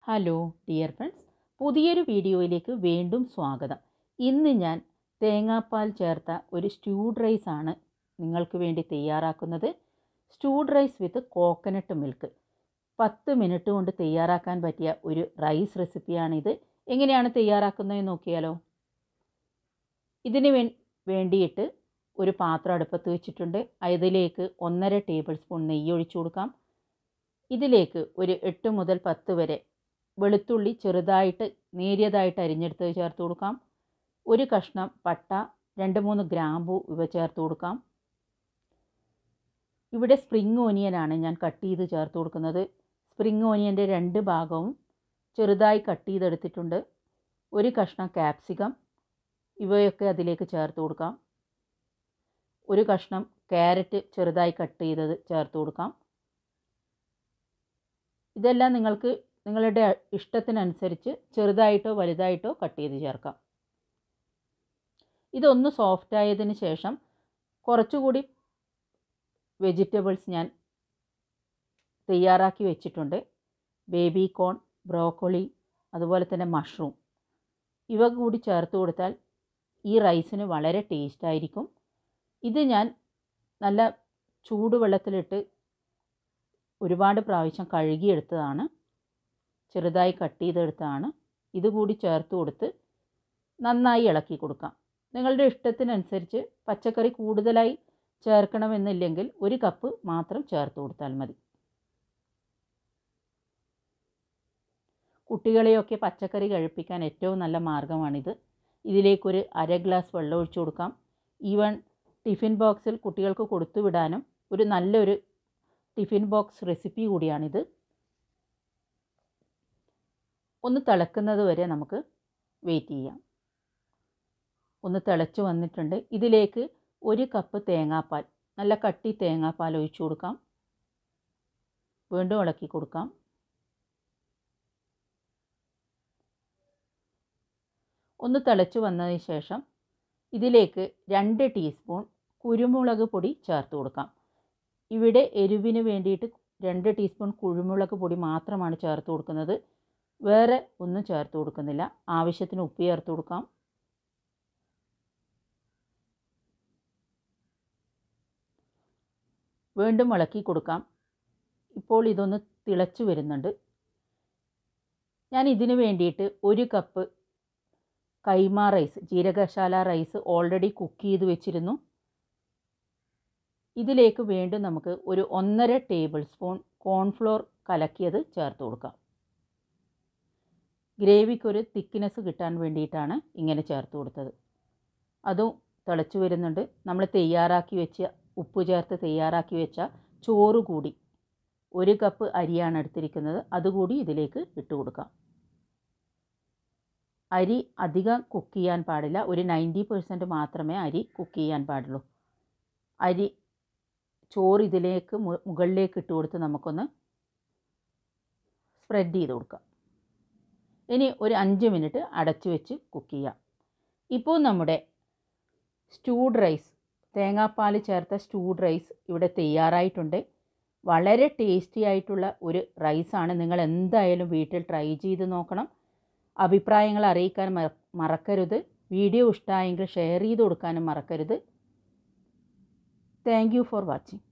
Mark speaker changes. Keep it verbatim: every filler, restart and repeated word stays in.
Speaker 1: Hello dear friends, പുതിയൊരു വീഡിയോയിലേക്ക് വീണ്ടും സ്വാഗതം. ഇന്ന് ഞാൻ തേങ്ങാപ്പാൽ ചേർത്ത ഒരു സ്റ്റൂഡ് റൈസ് ആണ് നിങ്ങൾക്ക് വേണ്ടി തയ്യാറാക്കുന്നത്. Stewed rice with coconut milk. പത്ത് മിനിറ്റ് കൊണ്ട് തയ്യാറാക്കാൻ പറ്റിയ ഒരു റൈസ് റെസിപ്പിയാണിത്. എങ്ങനെയാണ് തയ്യാറാക്കുന്നതെന്ന് നോക്കിയാലോ. ഇതിന് വേ വേണ്ടിയിട്ട് ഒരു പാത്രം അടുപ്പത്ത് വെച്ചിട്ടുണ്ട്. അതിലേക്ക് ഒന്നര ടേബിൾ സ്പൂൺ നെയ്യ് ഒഴിച്ചു കൊടുക്കാം. ഇതിലേക്ക് ഒരു എട്ട് മുതൽ പത്ത് വരെ വെളുത്തുള്ളി ചെറുതായിട്ട് നേരിയതായിട്ട് അരിഞ്ഞെടുത്ത് ചേർത്ത് കൊടുക്കാം. ഒരു കഷ്ണം പട്ട, രണ്ട് മൂന്ന് ഗ്രാമ്പു ഇവ ചേർത്ത് കൊടുക്കാം. ഇവിടെ സ്പ്രിംഗ് ഓനിയനാണ് ഞാൻ കട്ട് ചെയ്ത് ചേർത്ത് കൊടുക്കുന്നത്. സ്പ്രിംഗ് ഓനിയൻ്റെ രണ്ട് ഭാഗവും ചെറുതായി കട്ട് ചെയ്തെടുത്തിട്ടുണ്ട്. ഒരു കഷ്ണം ക്യാപ്സിക്കം ഇവയൊക്കെ അതിലേക്ക് ചേർത്ത് കൊടുക്കാം. ഒരു കഷ്ണം ക്യാരറ്റ് ചെറുതായി കട്ട് ചെയ്തത് ചേർത്ത് കൊടുക്കാം. ഇതെല്ലാം നിങ്ങൾക്ക് നിങ്ങളുടെ ഇഷ്ടത്തിനനുസരിച്ച് ചെറുതായിട്ടോ വലുതായിട്ടോ കട്ട് ചെയ്ത് ചേർക്കാം. ഇതൊന്ന് സോഫ്റ്റ് ആയതിന് ശേഷം കുറച്ചുകൂടി വെജിറ്റബിൾസ് ഞാൻ തയ്യാറാക്കി വെച്ചിട്ടുണ്ട്. ബേബി കോൺ, ബ്രോക്കോളി, അതുപോലെ തന്നെ മഷ്റൂം ഇവ കൂടി ചേർത്ത് കൊടുത്താൽ ഈ റൈസിന് വളരെ ടേസ്റ്റായിരിക്കും. ഇത് ഞാൻ നല്ല ചൂടുവെള്ളത്തിലിട്ട് ഒരുപാട് പ്രാവശ്യം കഴുകിയെടുത്തതാണ്, ചെറുതായി കട്ട് ചെയ്തെടുത്തതാണ്. ഇതുകൂടി ചേർത്ത് കൊടുത്ത് നന്നായി ഇളക്കി കൊടുക്കാം. നിങ്ങളുടെ ഇഷ്ടത്തിനനുസരിച്ച് പച്ചക്കറി കൂടുതലായി ചേർക്കണമെന്നില്ലെങ്കിൽ ഒരു കപ്പ് മാത്രം ചേർത്ത് കൊടുത്താൽ മതി. കുട്ടികളെയൊക്കെ പച്ചക്കറി കഴിപ്പിക്കാൻ ഏറ്റവും നല്ല മാർഗ്ഗമാണിത്. ഇതിലേക്കൊരു അര ഗ്ലാസ് വെള്ളം ഒഴിച്ചു കൊടുക്കാം. ഈവൻ ടിഫിൻ ബോക്സിൽ കുട്ടികൾക്ക് കൊടുത്തു വിടാനും ഒരു നല്ലൊരു ടിഫിൻ ബോക്സ് റെസിപ്പി കൂടിയാണിത്. ഒന്ന് തിളക്കുന്നത് വരെ നമുക്ക് വെയിറ്റ് ചെയ്യാം. ഒന്ന് തിളച്ച് വന്നിട്ടുണ്ട്. ഇതിലേക്ക് ഒരു കപ്പ് തേങ്ങാപ്പാൽ, നല്ല കട്ടി തേങ്ങാപ്പാൽ ഒഴിച്ചു കൊടുക്കാം. വീണ്ടും ഇളക്കി കൊടുക്കാം. ഒന്ന് തിളച്ച് വന്നതിന് ശേഷം ഇതിലേക്ക് രണ്ട് ടീസ്പൂൺ കുരുമുളക് പൊടി ചേർത്ത് കൊടുക്കാം. ഇവിടെ എരിവിന് വേണ്ടിയിട്ട് രണ്ട് ടീസ്പൂൺ കുരുമുളക് പൊടി മാത്രമാണ് ചേർത്ത് കൊടുക്കുന്നത്. വേറെ ഒന്നും ചേർത്ത് കൊടുക്കുന്നില്ല. ആവശ്യത്തിന് ഉപ്പ് ചേർത്ത് കൊടുക്കാം. വീണ്ടും ഇളക്കി കൊടുക്കാം. ഇപ്പോൾ ഇതൊന്ന് തിളച്ച് വരുന്നുണ്ട്. ഞാൻ ഇതിന് വേണ്ടിയിട്ട് ഒരു cup kaima rice, jeerakasala rice already cook ചെയ്ത് വെച്ചിരുന്നു. ഇതിലേക്ക് വീണ്ടും നമുക്ക് ഒരു ഒന്നര ടേബിൾ സ്പൂൺ കോൺഫ്ലോർ കലക്കിയത് ചേർത്ത് കൊടുക്കാം. ഗ്രേവിക്കൊരു തിക്നെസ് കിട്ടാൻ വേണ്ടിയിട്ടാണ് ഇങ്ങനെ ചേർത്ത് കൊടുത്തത്. അതും തിളച്ച് വരുന്നുണ്ട്. നമ്മൾ തയ്യാറാക്കി വെച്ച ഉപ്പ് ചേർത്ത് തയ്യാറാക്കി വെച്ച ചോറ് കൂടി, ഒരു കപ്പ് അരിയാണ് എടുത്തിരിക്കുന്നത്, അതുകൂടി ഇതിലേക്ക് ഇട്ട് കൊടുക്കാം. അരി അധികം കുക്ക് ചെയ്യാൻ പാടില്ല. ഒരു നയൻറ്റി പെർസെൻറ്റ് മാത്രമേ അരി കുക്ക് ചെയ്യാൻ പാടുള്ളൂ. അരി ചോറ് ഇതിലേക്ക് മുകളിലേക്ക് ഇട്ട് കൊടുത്ത് നമുക്കൊന്ന് സ്പ്രെഡ് ചെയ്ത് കൊടുക്കാം. ഇനി ഒരു അഞ്ച് മിനിറ്റ് അടച്ചു വെച്ച് കുക്ക് ചെയ്യാം. ഇപ്പോൾ നമ്മുടെ സ്റ്റൂഡ് റൈസ്, തേങ്ങാപ്പാൽ ചേർത്ത സ്റ്റൂഡ് റൈസ് ഇവിടെ തയ്യാറായിട്ടുണ്ട്. വളരെ ടേസ്റ്റി ആയിട്ടുള്ള ഒരു റൈസാണ്. നിങ്ങൾ എന്തായാലും വീട്ടിൽ ട്രൈ ചെയ്ത് നോക്കണം. അഭിപ്രായങ്ങൾ അറിയിക്കാൻ മറക്കരുത്. വീഡിയോ ഇഷ്ടമായെങ്കിൽ ഷെയർ ചെയ്ത് കൊടുക്കാനും മറക്കരുത്. Thank you for watching.